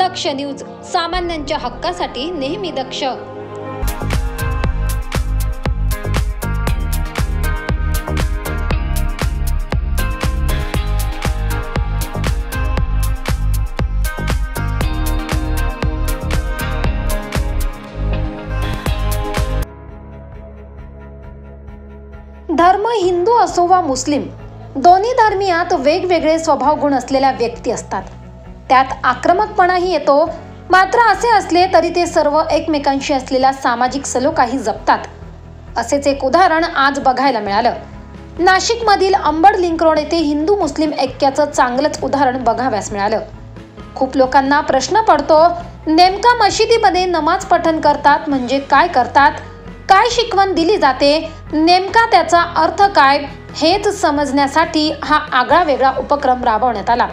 दक्ष news, सामान्यांच्या हक्कासाठी नेहमी दक्ष। धर्म हिंदू असो वा मुस्लिम, दोन्ही धर्मियात वेगवेगळे स्वभाव गुण असलेल्या व्यक्ती असतात। त्यात आक्रमकपणाही येतो। मात्र असे असले तरी ते सर्व एकमेकांशी असलेला सामाजिक सलोखाही जपतात। असेच एक उदाहरण आज बघायला मिळालं। नाशिकमधील अंबड लिंक रोड येथे हिंदू मुस्लिम ऐक्याचं चांगलंच उदाहरण बघाव्यास मिळालं। खूप लोकांना प्रश्न पडतो, नेमका मशिदीमध्ये नमाज पठण करतात म्हणजे काय करतात, काय शिकवण दिली जाते, नेमका त्याचा अर्थ काय, हेच समजण्यासाठी हा आगळा वेगळा उपक्रम राबवण्यात आला।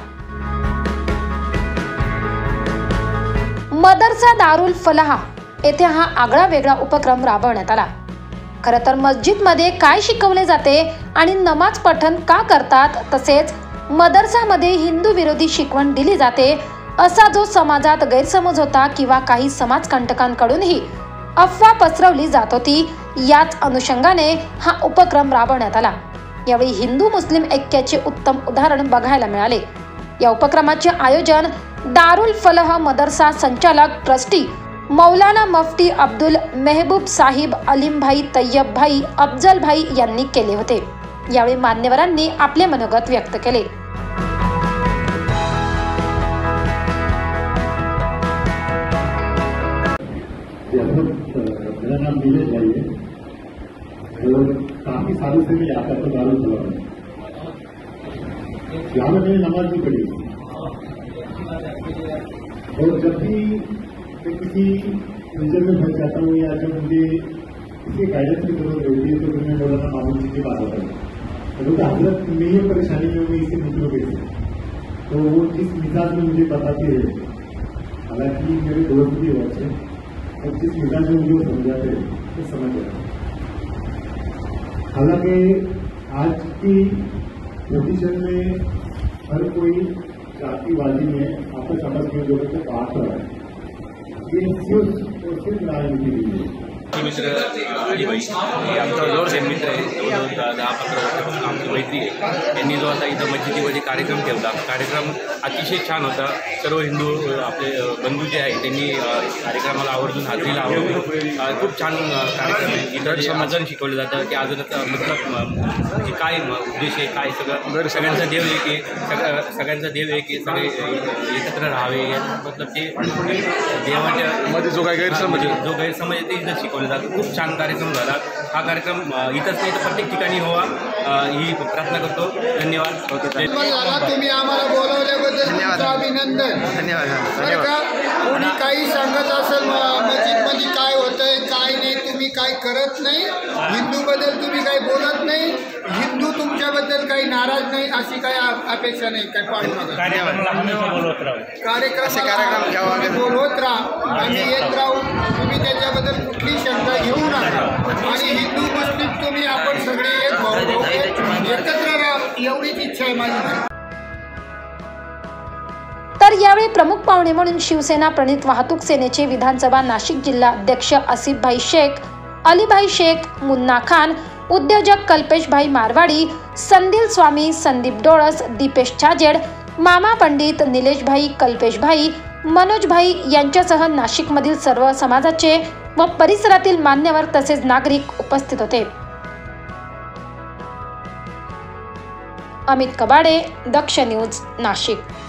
मदरसा दारुल फलाह येथे हा आगळा वेगळा उपक्रम राबवण्यात आला। खरं तर मस्जिदमध्ये काय शिकवले जाते आणि नमाज पठण का करतात, तसेच मदरसामध्ये हिंदू विरोधी शिकवण दिली जाते, असा जो समाजात गैरसमज होता किंवा काही समाजकंटकांकडूनही अफवा पसरवली जात होती, याच अनुषंगाने हा उपक्रम राबवण्यात आला। यावेळी हिंदू मुस्लिम ऐक्याचे उत्तम उदाहरण बघायला मिळाले। या उपक्रमाचे आयोजन दारुल फलाह मदरसा संचालक ट्रस्टी मौलाना मुफ्ती अब्दुल मेहबूब साहिब, अलीम भाई, तय्यब भाई, अफजल भाई यांनी केले होते। यावेळी मान्यवरांनी आपले मनोगत व्यक्त केले। मेरा नाम नीलेश भाई है और काफी सालों से मैं यहाँ पर दारुल फलाह हूँ। यहाँ में मैंने नमाज भी पढ़ी और जब भी मैं किसी रीजन में फंस जाता हूँ या जब मुझे किसी गाइडेंस की जरूरत होती है तो फिर मैं मौलाना मामूद जी के पास आता हूँ। तो हजरत में ये परेशानी में होगी इससे मुझे कैसे, तो वो जिस मिजाज में मुझे बताते हैं, हालांकि मेरे दोस्त भी बहुत है और जिस मिजाज में मुझे समझाते हैं वो समझ गया। हालांकि आज की पोजीशन में हर कोई जातिवादी में आपस समझ में लोगों को बात रहा है, ये सिर्फ और सिर्फ राजनीति के लिए। मित्र अली भाई हे आमचा जवळचे मित्र आहे, 10-15 वर्षापासून आमची मैत्री आहे। त्यांनी जो आता इथं मस्जिदीमध्ये कार्यक्रम ठेवला, कार्यक्रम अतिशय छान होता। सर्व हिंदू आपले बंधू जे आहे त्यांनी कार्यक्रमाला आवर्जून हाजरी लावली। खूप छान कार्यक्रम आहे। इथं अजून शिकवलं जातं की अजूनच मतलब काय उद्देश आहे, काय सगळं सगळ्यांचा देव एक आहे, सगळ्यांचा देव एक आहे, सगळे एकत्र राहावे, मतलब ते देवाच्या मध्ये जो काही गैरसमज आहे ते इथं शिकवलं जातं। खूप छान कार्यक्रम झाला। हा कार्यक्रम इथंच नाही तर प्रत्येक ठिकाणी व्हावा ही प्रार्थना करतो। धन्यवाद। तुम्ही आम्हाला बोलवल्याबद्दल अभिनंदन। धन्यवाद। कोणी काही सांगत असेल मस्जिदमध्ये काय होतंय काय नाही, तुम्ही काय करत नाही, हिंदूबद्दल तुम्ही काही बोलत नाही, हिंदू तुमच्याबद्दल काही नाराज नाही, अशी काही अपेक्षा नाही। काय कार्यक्रम बोलवत राहा, आम्ही येत राहू, तुम्ही त्याच्याबद्दल कुठली शंका घेऊ नका आणि हिंदू मुस्लिम तुम्ही आपण सगळे एक भाऊ एकत्र राहा, एवढीच इच्छा आहे माझी। तर यावेळी प्रमुख पाहुणे म्हणून शिवसेना प्रणित वाहतूक सेनेचे विधानसभा नाशिक जिल्हा अध्यक्ष आसिफ भाई शेख, अली भाई शेख, मुन्ना खान, उद्योजक कल्पेश भाई मारवाडी, संदिल स्वामी, संदीप डोळस, दीपेश छाजेड, मामा पंडित, निलेश भाई, कल्पेश भाई, मनोज भाई यांच्यासह नाशिकमधील सर्व समाजाचे व परिसरातील मान्यवर तसेच नागरिक उपस्थित होते। अमित कबाडे, दक्ष न्यूज, नाशिक।